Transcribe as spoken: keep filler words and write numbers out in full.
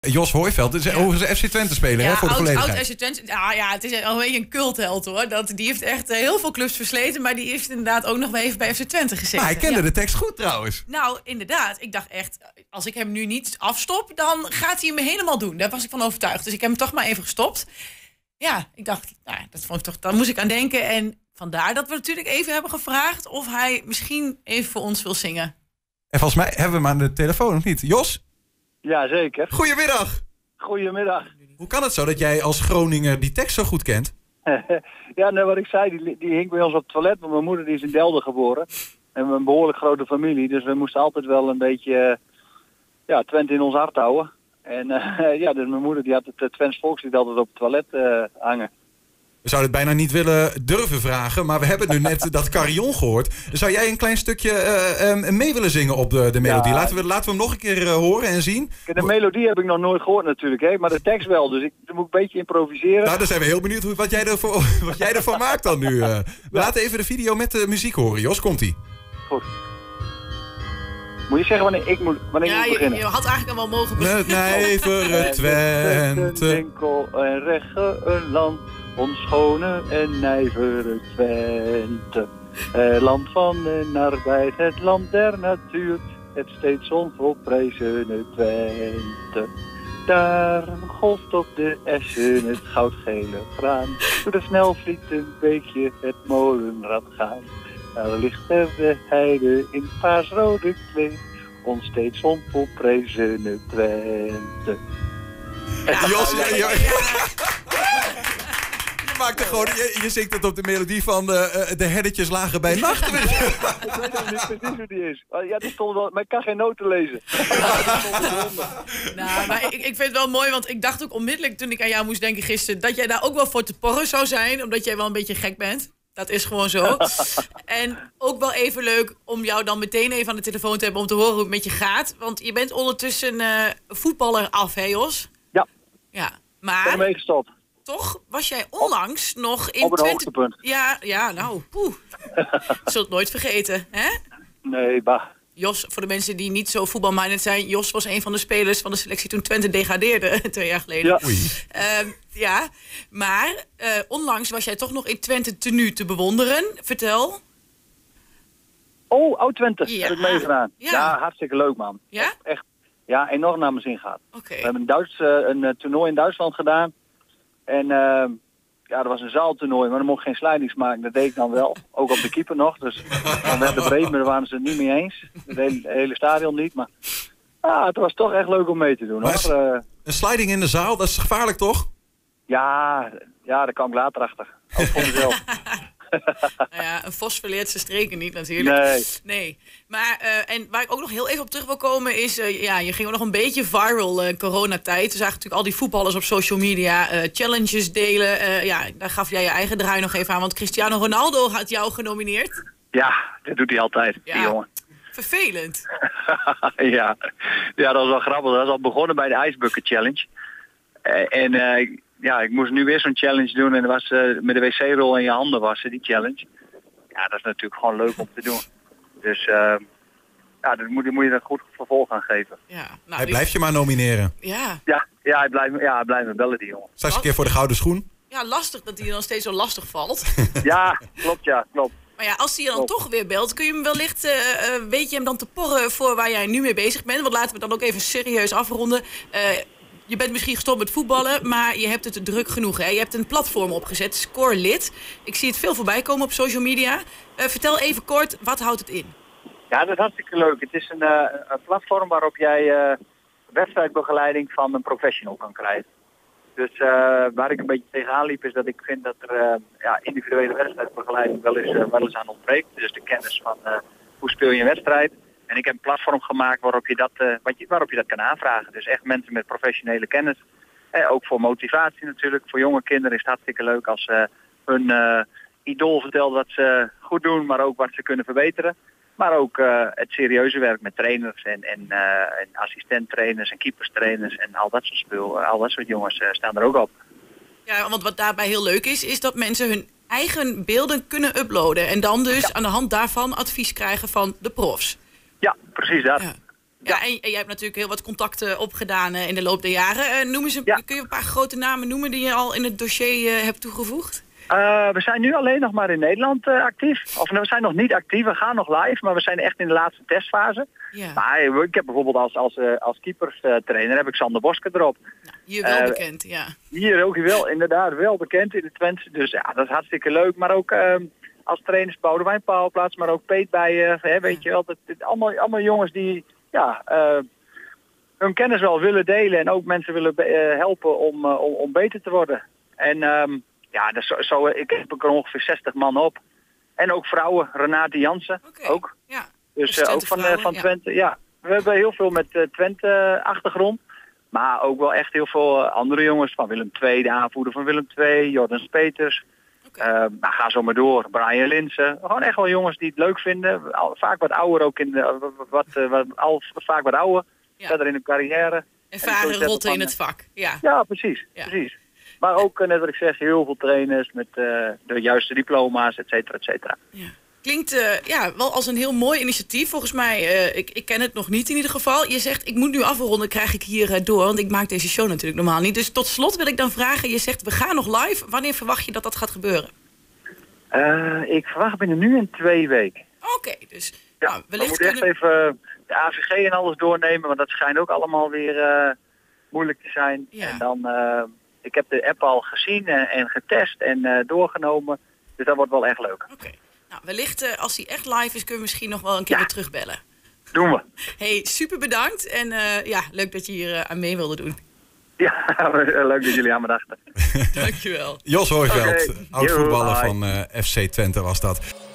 Jos Hooiveld is overigens een F C Twente-speler, ja, hè, voor de oud, volledigheid. Oud F C Twente. Ja, ja, het is al een beetje een cultheld, hoor. Dat, die heeft echt uh, heel veel clubs versleten, maar die heeft inderdaad ook nog wel even bij F C Twente gezeten. Maar hij kende ja. de tekst goed, trouwens. Nou, inderdaad. Ik dacht echt, als ik hem nu niet afstop, dan gaat hij me helemaal doen. Daar was ik van overtuigd. Dus ik heb hem toch maar even gestopt. Ja, ik dacht, nou, dat vond ik toch, daar moest ik aan denken. En vandaar dat we natuurlijk even hebben gevraagd of hij misschien even voor ons wil zingen. En volgens mij hebben we hem aan de telefoon, of niet? Jos? Ja, zeker. Goedemiddag. Goedemiddag. Hoe kan het zo dat jij als Groninger die tekst zo goed kent? Ja, nou, wat ik zei, die, die hing bij ons op het toilet. Want mijn moeder die is in Delden geboren. En we hebben een behoorlijk grote familie. Dus we moesten altijd wel een beetje uh, ja, Twente in ons hart houden. En uh, ja, dus mijn moeder die had het uh, Twents volkslied altijd op het toilet uh, hangen. We zouden het bijna niet willen durven vragen, maar we hebben nu net dat carillon gehoord. Zou jij een klein stukje uh, uh, mee willen zingen op de, de melodie? Ja. Laten, we, laten we hem nog een keer uh, horen en zien. De melodie heb ik nog nooit gehoord natuurlijk, hè? Maar de tekst wel. Dus ik dan moet ik een beetje improviseren. Nou, dan zijn we heel benieuwd hoe, wat, jij ervoor, wat jij ervan maakt dan nu. Uh. We ja. laten even de video met de muziek horen. Jos, komt-ie. Goed. Moet je zeggen wanneer ik moet, wanneer ja, ik moet beginnen? Je, je had eigenlijk al wel mogen beginnen. Met nijvere Twente. Winkel en regge een land. Ons schone en nijvere Twente. Het land van de arbeid, het land der natuur. Het steeds onvolprezene Twente. Daar golft op de essen het goudgele graan. Door de snelvliet een beekje het molenrad gaan. Daar ligt er de heide in paarsrode kleed. Ons steeds onvolprezene Twente. Ja, Jos, ja, ja. Je maakt er gewoon, je, je zingt het op de melodie van de, uh, de herdetjes lagen bij nacht. Ik weet nog niet precies hoe die is. Ja, die stond wel, maar ik kan geen noten lezen. Nou, maar ik, ik vind het wel mooi, want ik dacht ook onmiddellijk toen ik aan jou moest denken gisteren, dat jij daar ook wel voor te porren zou zijn, omdat jij wel een beetje gek bent. Dat is gewoon zo. En ook wel even leuk om jou dan meteen even aan de telefoon te hebben om te horen hoe het met je gaat. Want je bent ondertussen uh, voetballer af, hè Jos? Ja. Ja, Ik maar... ben ermee gestopt. Toch was jij onlangs nog in Op het Twente... hoogtepunt. Ja, ja, nou, poeh. Je zult het nooit vergeten, hè? Nee, bah. Jos, voor de mensen die niet zo voetbalminded zijn, Jos was een van de spelers van de selectie toen Twente degradeerde, twee jaar geleden. Ja, uh, ja. maar uh, onlangs was jij toch nog in Twente tenue te bewonderen. Vertel. Oh, oud Twente, Ja. heb ik meegedaan. Ja. Ja, hartstikke leuk, man. Ja? Echt, echt ja, enorm naar mijn zin gaat. Oké. We hebben een, Duits, uh, een uh, toernooi in Duitsland gedaan. En uh, ja, dat was een zaaltoernooi, maar dan mocht geen slidings maken. Dat deed ik dan wel. Ook op de keeper nog. Dus dan werd de breed, maar daar waren ze het niet mee eens. Het hele, hele stadion niet, maar ah, het was toch echt leuk om mee te doen. Maar Hoor. Uh, een sliding in de zaal, dat is gevaarlijk toch? ja, ja, daar kwam ik later achter. Ook voor mezelf. Nou ja, een vos verleert zijn streken niet natuurlijk. Nee. Nee. Maar, uh, en waar ik ook nog heel even op terug wil komen is... Uh, ja, je ging ook nog een beetje viral uh, coronatijd. We zagen natuurlijk al die voetballers op social media uh, challenges delen. Uh, ja, daar gaf jij je eigen draai nog even aan. Want Cristiano Ronaldo had jou genomineerd. Ja, dat doet hij altijd, Ja. die jongen. Vervelend. ja. ja, dat was wel grappig. Dat was al begonnen bij de Ice Bucket Challenge. Uh, en uh, ja, ik moest nu weer zo'n challenge doen. En dat was uh, met de wc-rol in je handen wassen, die challenge. Ja, dat is natuurlijk gewoon leuk om te doen. Dus uh, ja, daar moet, moet je er goed vervolg aan geven. Ja, nou, Hij die- blijft je maar nomineren. Ja. Ja, ja, hij blijft, ja, hij blijft me bellen, die jongen. Straks een keer voor de gouden schoen. ja, lastig dat hij dan steeds zo lastig valt. Ja, klopt, ja, klopt. Maar ja, als hij je dan toch weer belt, kun je hem wellicht, uh, uh, weet je hem dan te porren voor waar jij nu mee bezig bent? Want laten we dan ook even serieus afronden. Uh, je bent misschien gestopt met voetballen, maar je hebt het druk genoeg. Hè? Je hebt een platform opgezet, Scorelid. Ik zie het veel voorbij komen op social media. Uh, vertel even kort, wat houdt het in? Ja, dat is hartstikke leuk. Het is een, uh, een platform waarop jij uh, wedstrijdbegeleiding van een professional kan krijgen. Dus uh, waar ik een beetje tegenaan liep is dat ik vind dat er uh, ja, individuele wedstrijdbegeleiding wel eens, uh, wel eens aan ontbreekt. Dus de kennis van uh, hoe speel je een wedstrijd. En ik heb een platform gemaakt waarop je dat, uh, wat je, waarop je dat kan aanvragen. Dus echt mensen met professionele kennis. Eh, ook voor motivatie natuurlijk. Voor jonge kinderen is het hartstikke leuk als uh, hun uh, idool vertelt wat ze goed doen, maar ook wat ze kunnen verbeteren. Maar ook uh, het serieuze werk met trainers en, en, uh, en assistenttrainers en keeperstrainers en al dat soort spul. Uh, al dat soort jongens uh, staan er ook op. Ja, want wat daarbij heel leuk is, is dat mensen hun eigen beelden kunnen uploaden. En dan dus Ja. aan de hand daarvan advies krijgen van de profs. Ja, precies dat. Ja. Ja, en, en jij hebt natuurlijk heel wat contacten opgedaan uh, in de loop der jaren. Uh, noem eens een, ja. Kun je een paar grote namen noemen die je al in het dossier uh, hebt toegevoegd? Uh, we zijn nu alleen nog maar in Nederland uh, actief. Of we zijn nog niet actief, we gaan nog live, maar we zijn echt in de laatste testfase. Ja. Maar ik heb bijvoorbeeld als, als, uh, als keeperstrainer uh, heb ik Sander Boske erop. Nou, hier wel uh, bekend, ja. Hier ook wel, inderdaad, wel bekend in de Twente. Dus ja, dat is hartstikke leuk. Maar ook uh, als trainers Boudewijn Paalplaats, maar ook Peet bij, uh, hè, weet ja. je wel. Het, het, allemaal, allemaal jongens die ja, uh, hun kennis wel willen delen en ook mensen willen uh, helpen om, uh, om, om beter te worden. En... Um, Ja, dus zo, zo, ik heb er ongeveer zestig man op. En ook vrouwen, Renate Jansen okay. ook. Ja. Dus uh, ook van, uh, van Twente. Ja. ja, we hebben heel veel met uh, Twente-achtergrond. Maar ook wel echt heel veel uh, andere jongens. Van Willem twee, de aanvoerder van Willem twee, Jordan Peters. Okay. Uh, nou, ga zo maar door. Brian Linsen. Gewoon echt wel jongens die het leuk vinden. Al, vaak wat ouder ook in de, wat, uh, wat, al, vaak wat ouder. Ja. Verder in hun carrière. Ervaren rotten in het vak. Ja, ja precies. Ja. precies. Maar ook, net wat ik zeg, heel veel trainers met uh, de juiste diploma's, et cetera, et cetera. Ja. Klinkt uh, ja, wel als een heel mooi initiatief. Volgens mij, uh, ik, ik ken het nog niet in ieder geval. Je zegt, ik moet nu afronden, krijg ik hier uh, door. Want ik maak deze show natuurlijk normaal niet. Dus tot slot wil ik dan vragen, je zegt, we gaan nog live. Wanneer verwacht je dat dat gaat gebeuren? Uh, ik verwacht binnen nu en twee weken. Oké, okay, dus... Ja, nou, we moeten echt even de A V G en alles doornemen. Want dat schijnt ook allemaal weer uh, moeilijk te zijn. Ja. En dan... Uh, Ik heb de app al gezien en, en getest en uh, doorgenomen. Dus dat wordt wel echt leuk. Oké. Okay. Nou, wellicht uh, als die echt live is, kunnen we misschien nog wel een keer ja. weer terugbellen. Doen we. Hey, super bedankt. En uh, ja, leuk dat je hier uh, aan mee wilde doen. Ja, leuk dat jullie aan me dachten. Dankjewel. Jos Hooiveld, okay. oud-voetballer van uh, F C Twente was dat.